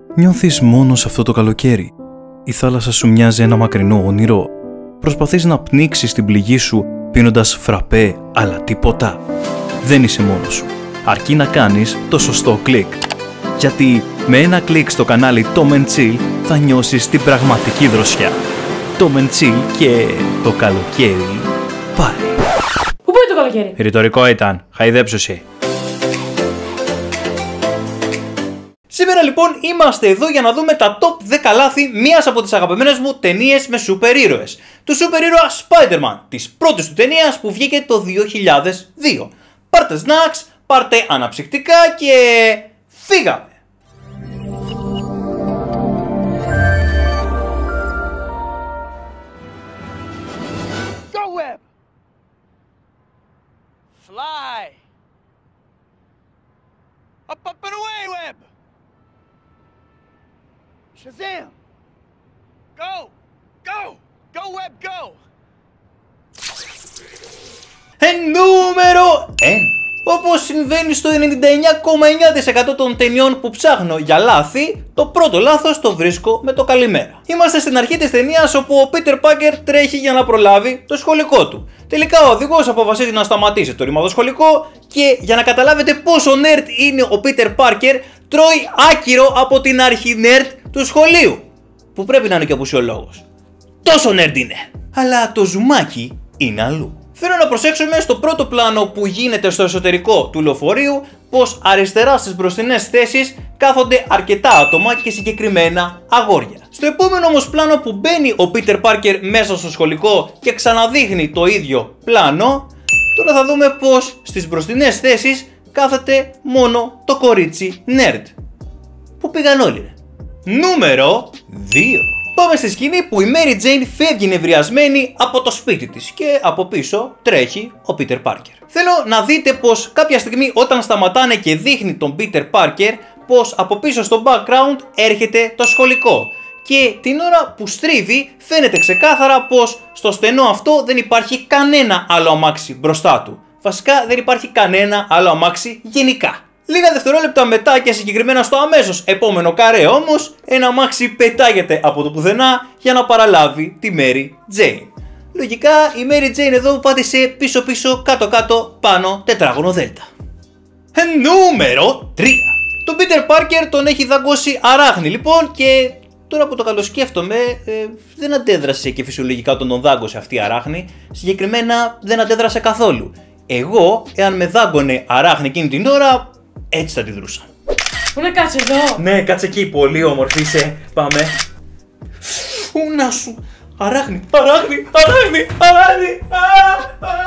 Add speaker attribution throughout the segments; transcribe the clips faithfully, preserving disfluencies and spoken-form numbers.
Speaker 1: Νιώθεις μόνος αυτό το καλοκαίρι. Η θάλασσα σου μοιάζει ένα μακρινό όνειρο. Προσπαθείς να πνίξεις την πληγή σου πίνοντας φραπέ, αλλά τίποτα. Δεν είσαι μόνος σου. Αρκεί να κάνεις το σωστό κλικ. Γιατί με ένα κλικ στο κανάλι Tom and Chill θα νιώσεις την πραγματική δροσιά. Tom and Chill και το καλοκαίρι πάει.
Speaker 2: Πού πάει το καλοκαίρι?
Speaker 1: Ρητορικό ήταν. Χαϊδέψου εσύ. Σήμερα λοιπόν είμαστε εδώ για να δούμε τα top δέκα λάθη μίας από τις αγαπημένες μου ταινίες με σούπερ ήρωες. Του σούπερ ήρωα Spider-Man, της πρώτης του ταινίας που βγήκε το δύο χιλιάδες δύο. Πάρτε snacks, πάρτε αναψυκτικά και φύγαμε!
Speaker 3: Go Web! Fly! Up, up and away, Web! Shazam! Go! Go! Go, Web, go!
Speaker 1: Ε, νούμερο ένα. Όπως συμβαίνει στο ενενήντα εννέα κόμμα εννέα τοις εκατό των ταινιών που ψάχνω για λάθη, το πρώτο λάθος το βρίσκω με το καλημέρα. Είμαστε στην αρχή της ταινίας όπου ο Peter Parker τρέχει για να προλάβει το σχολικό του. Τελικά ο οδηγός αποφασίζει να σταματήσει το ρημαδοσχολικό και για να καταλάβετε πόσο nerd είναι ο Peter Parker, τρώει άκυρο από την αρχή nerd του σχολείου. Που πρέπει να είναι και απουσιολόγος. Τόσο nerd είναι. Αλλά το ζουμάκι είναι αλλού. Θέλω να προσέξουμε στο πρώτο πλάνο που γίνεται στο εσωτερικό του λεωφορείου πως αριστερά στις μπροστινές θέσεις κάθονται αρκετά άτομα και συγκεκριμένα αγόρια. Στο επόμενο όμως πλάνο που μπαίνει ο Peter Parker μέσα στο σχολικό και ξαναδείχνει το ίδιο πλάνο, τώρα θα δούμε πως στις μπροστινές θέσεις κάθεται μόνο το κορίτσι nerd. Πού πήγαν όλοι? Νούμερο δύο. Πάμε στη σκηνή που η Mary Jane φεύγει νευριασμένη από το σπίτι της και από πίσω τρέχει ο Peter Parker. Θέλω να δείτε πως κάποια στιγμή όταν σταματάνε και δείχνει τον Peter Parker πως από πίσω στο background έρχεται το σχολικό και την ώρα που στρίβει φαίνεται ξεκάθαρα πως στο στενό αυτό δεν υπάρχει κανένα άλλο αμάξι μπροστά του. Βασικά δεν υπάρχει κανένα άλλο αμάξι γενικά. Λίγα δευτερόλεπτα μετά και συγκεκριμένα στο αμέσως επόμενο καρέ όμως, ένα αμάξι πετάγεται από το πουθενά για να παραλάβει τη Mary Jane. Λογικά η Mary Jane εδώ πάτησε πίσω πίσω κάτω κάτω πάνω τετράγωνο δέλτα. Ε, νούμερο τρία. Τον Peter Parker τον έχει δαγκώσει αράχνη λοιπόν και τώρα που το καλοσκέφτομαι ε, δεν αντέδρασε και φυσιολογικά όταν τον δάγκωσε αυτή η αράχνη, συγκεκριμένα δεν αντέδρασε καθόλου. Εγώ εάν με δάγκωνε αράχνη εκείνη την ώρα, έτσι θα τη δρούσα.
Speaker 2: Πού να κάτσε εδώ?
Speaker 1: Ναι, κάτσε εκεί, πολύ όμορφη είσαι. Πάμε. Φούνα σου. Αράχνη, αράχνη, αράχνη, αράχνη. Α, α.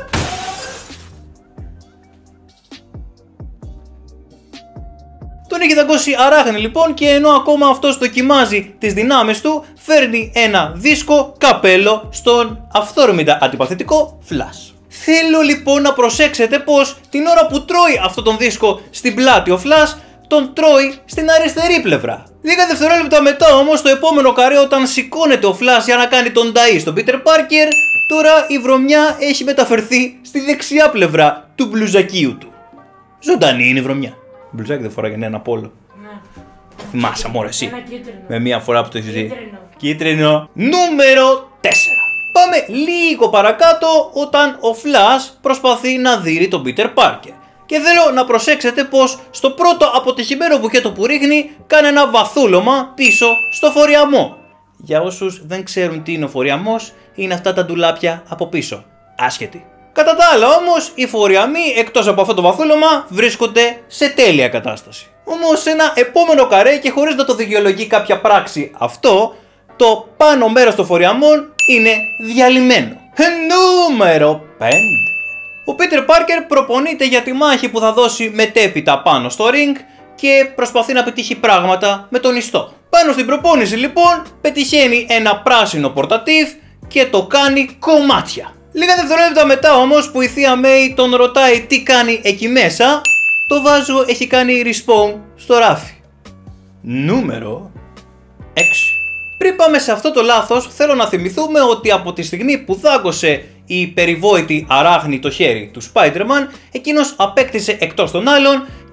Speaker 1: Τον έχει δαγκώσει αράχνη λοιπόν και ενώ ακόμα αυτός δοκιμάζει τις δυνάμεις του, φέρνει ένα δίσκο καπέλο στον αυθόρμητα αντιπαθητικό Flash. Θέλω λοιπόν να προσέξετε πως την ώρα που τρώει αυτόν τον δίσκο στην πλάτη ο Flash, τον τρώει στην αριστερή πλευρά. Λίγα δευτερόλεπτα μετά όμως, στο επόμενο καρέ όταν σηκώνεται ο Flash για να κάνει τον ταΐ στον Peter Parker, τώρα η βρωμιά έχει μεταφερθεί στη δεξιά πλευρά του μπλουζακίου του. Ζωντανή είναι η βρωμιά. Μπλουζάκι δεν φοράγε ένα πόλο.
Speaker 2: Ναι.
Speaker 1: Θυμάσαι μωρέ εσύ.
Speaker 2: Ένα κίτρινο.
Speaker 1: Με μία φορά που το έχεις δει.
Speaker 2: Κίτρινο.
Speaker 1: Κίτρινο. Νούμερο τέσσερα. Πάμε λίγο παρακάτω όταν ο Flash προσπαθεί να δείρει τον Peter Parker. Και θέλω να προσέξετε πως στο πρώτο αποτυχημένο μπουκέτο που ρίχνει κάνει ένα βαθούλωμα πίσω στο φοριαμό. Για όσους δεν ξέρουν τι είναι ο φοριαμός, είναι αυτά τα ντουλάπια από πίσω. Άσχετη. Κατά τα άλλα όμως, οι φοριαμοί εκτός από αυτό το βαθούλωμα βρίσκονται σε τέλεια κατάσταση. Όμως σε ένα επόμενο καρέ και χωρίς να το δικαιολογεί κάποια πράξη αυτό, το πάνω μέρος των φοριαμών είναι διαλυμένο. Νούμερο πέντε. Ο Peter Parker προπονείται για τη μάχη που θα δώσει μετέπειτα πάνω στο ring και προσπαθεί να πετύχει πράγματα με τον ιστό. Πάνω στην προπόνηση λοιπόν πετυχαίνει ένα πράσινο πορτατίβ και το κάνει κομμάτια. Λίγα δευτερόλεπτα μετά όμως που η θεία May τον ρωτάει τι κάνει εκεί μέσα, το βάζο έχει κάνει respawn στο ράφι. Νούμερο έξι. Πριν πάμε σε αυτό το λάθος, θέλω να θυμηθούμε ότι από τη στιγμή που δάγκωσε η περιβόητη αράχνη το χέρι του Spider-Man, εκείνος απέκτησε εκτός των άλλων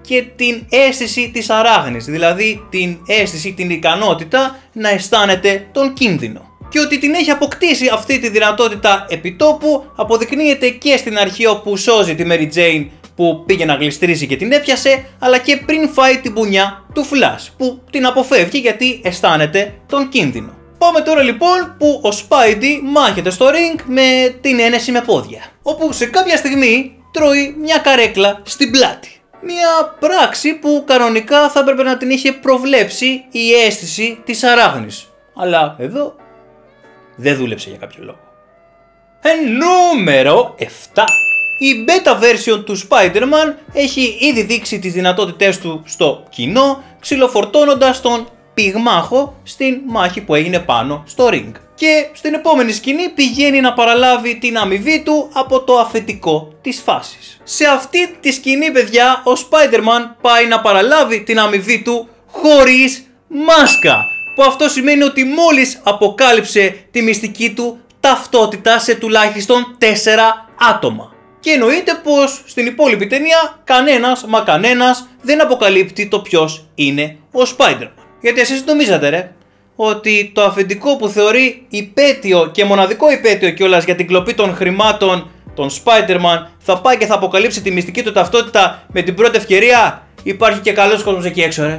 Speaker 1: και την αίσθηση της αράχνης, δηλαδή την αίσθηση, την ικανότητα να αισθάνεται τον κίνδυνο. Και ότι την έχει αποκτήσει αυτή τη δυνατότητα επιτόπου αποδεικνύεται και στην αρχή όπου σώζει τη Mary Jane που πήγε να γλιστρήσει και την έπιασε, αλλά και πριν φάει την πουνιά του Flash που την αποφεύγει γιατί αισθάνεται τον κίνδυνο. Πάμε τώρα λοιπόν που ο Spidey μάχεται στο ring με την ένεση με πόδια, όπου σε κάποια στιγμή τρώει μια καρέκλα στην πλάτη. Μια πράξη που κανονικά θα έπρεπε να την είχε προβλέψει η αίσθηση της αράχνης. Αλλά εδώ δεν δούλεψε για κάποιο λόγο. Ε, νούμερο επτά. Η beta version του Spider-Man έχει ήδη δείξει τις δυνατότητές του στο κοινό, ξυλοφορτώνοντας τον πυγμάχο στην μάχη που έγινε πάνω στο ring. Και στην επόμενη σκηνή πηγαίνει να παραλάβει την αμοιβή του από το αφεντικό της φάσης. Σε αυτή τη σκηνή, παιδιά, ο Spider-Man πάει να παραλάβει την αμοιβή του χωρίς μάσκα, που αυτό σημαίνει ότι μόλις αποκάλυψε τη μυστική του ταυτότητα σε τουλάχιστον τέσσερα άτομα. Και εννοείται πως στην υπόλοιπη ταινία κανένας μα κανένας δεν αποκαλύπτει το ποιος είναι ο Spider-Man. Γιατί εσείς νομίζατε ρε ότι το αφεντικό που θεωρεί υπέτειο και μοναδικό υπέτειο κιόλας για την κλοπή των χρημάτων των Spider-Man θα πάει και θα αποκαλύψει τη μυστική του ταυτότητα με την πρώτη ευκαιρία? Υπάρχει και καλός κόσμος εκεί έξω ρε.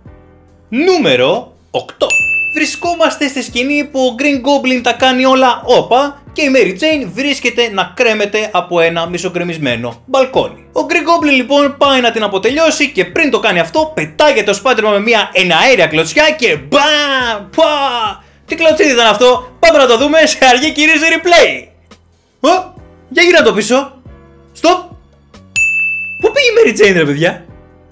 Speaker 1: Νούμερο οκτώ. Βρισκόμαστε στη σκηνή που ο Green Goblin τα κάνει όλα όπα και η Mary Jane βρίσκεται να κρέμεται από ένα μισοκρεμισμένο μπαλκόνι. Ο Green Goblin λοιπόν πάει να την αποτελειώσει και πριν το κάνει αυτό πετάγεται ο Spider-Man με μια εναέρια κλωτσιά και μπαμ! Πα! Τι κλωτσίδι ήταν αυτό? Πάμε να το δούμε σε αργή κυρίζη replay. Ω! Για γύρνα το πίσω. Stop! Πού πήγε η Mary Jane ρε παιδιά?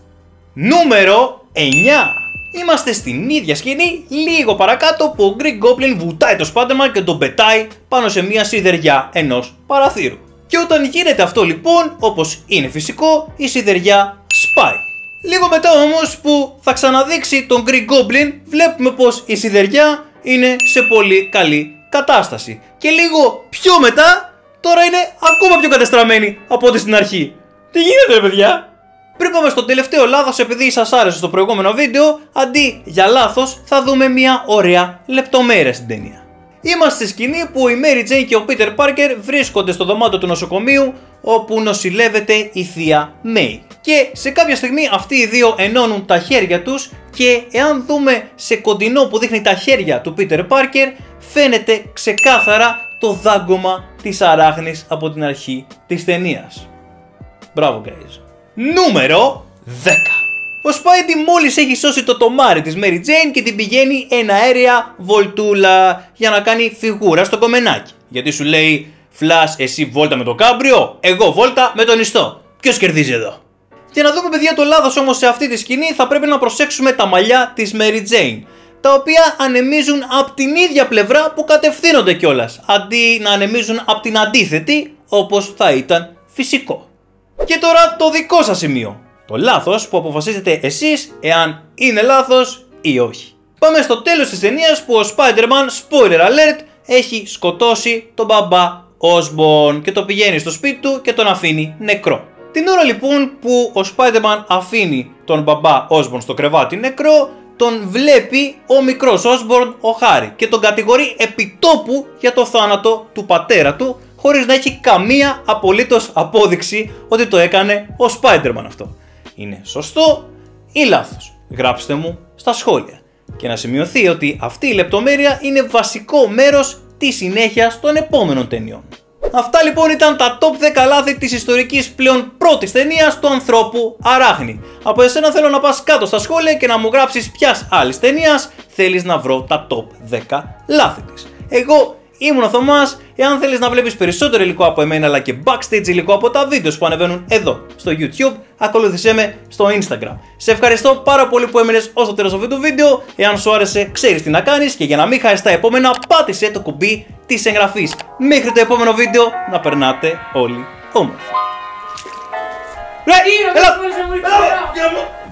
Speaker 1: Νούμερο εννιά. Είμαστε στην ίδια σκηνή λίγο παρακάτω που ο Green Goblin βουτάει το Spider-Man και τον πετάει πάνω σε μια σιδεριά ενός παραθύρου. Και όταν γίνεται αυτό λοιπόν, όπως είναι φυσικό, η σιδεριά σπάει. Λίγο μετά όμως που θα ξαναδείξει τον Green Goblin, βλέπουμε πως η σιδεριά είναι σε πολύ καλή κατάσταση. Και λίγο πιο μετά, τώρα είναι ακόμα πιο κατεστραμμένη από ό,τι στην αρχή. Τι γίνεται ρε παιδιά? Πριν πάμε στο τελευταίο λάθος, επειδή σας άρεσε στο προηγούμενο βίντεο, αντί για λάθος θα δούμε μια ωραία λεπτομέρεια στην ταινία. Είμαστε στη σκηνή που η Mary Jane και ο Peter Parker βρίσκονται στο δωμάτιο του νοσοκομείου όπου νοσηλεύεται η θεία May. Και σε κάποια στιγμή αυτοί οι δύο ενώνουν τα χέρια τους και εάν δούμε σε κοντινό που δείχνει τα χέρια του Peter Parker, φαίνεται ξεκάθαρα το δάγκωμα της αράχνης από την αρχή της ταινίας. Μπράβο guys. Νούμερο δέκα. Ο Spidey μόλις έχει σώσει το τομάρι της Mary Jane και την πηγαίνει εναέρια βολτούλα για να κάνει φιγούρα στο κομμενάκι. Γιατί σου λέει Flash, εσύ βόλτα με το κάμπριο, εγώ βόλτα με τον ιστό. Ποιος κερδίζει εδώ? Για να δούμε παιδιά το λάθος όμως σε αυτή τη σκηνή θα πρέπει να προσέξουμε τα μαλλιά της Mary Jane, τα οποία ανεμίζουν από την ίδια πλευρά που κατευθύνονται κιόλας, αντί να ανεμίζουν από την αντίθετη όπως θα ήταν φυσικό. Και τώρα το δικό σας σημείο. Το λάθος που αποφασίζετε εσείς εάν είναι λάθος ή όχι. Πάμε στο τέλος της ταινίας που ο Spider-Man, spoiler alert, έχει σκοτώσει τον μπαμπά Osborn και το πηγαίνει στο σπίτι του και τον αφήνει νεκρό. Την ώρα λοιπόν που ο Spider-Man αφήνει τον μπαμπά Osborn στο κρεβάτι νεκρό, τον βλέπει ο μικρός Osborn, ο Χάρι, και τον κατηγορεί επιτόπου για το θάνατο του πατέρα του, χωρίς να έχει καμία απολύτως απόδειξη ότι το έκανε ο Spider-Man αυτό. Είναι σωστό ή λάθος? Γράψτε μου στα σχόλια. Και να σημειωθεί ότι αυτή η λεπτομέρεια είναι βασικό μέρος της συνέχειας των επόμενων ταινιών. Αυτά λοιπόν ήταν τα top δέκα λάθη της ιστορικής πλέον πρώτης ταινίας του ανθρώπου Αράχνη. Από εσένα θέλω να πας κάτω στα σχόλια και να μου γράψεις ποιας άλλης ταινίας θέλεις να βρω τα top δέκα λάθη της. Εγώ ήμουν ο Θωμάς. Εάν θέλεις να βλέπεις περισσότερο υλικό από εμένα αλλά και backstage υλικό από τα βίντεο που ανεβαίνουν εδώ στο YouTube, ακολούθησέ με στο Instagram. Σε ευχαριστώ πάρα πολύ που έμεινες ως το τέλος αυτού του βίντεο. Εάν σου άρεσε, ξέρεις τι να κάνεις και για να μην χάσεις τα επόμενα, πάτησε το κουμπί της εγγραφής. Μέχρι το επόμενο βίντεο, να περνάτε όλοι όμορφα.
Speaker 2: Τι, να μην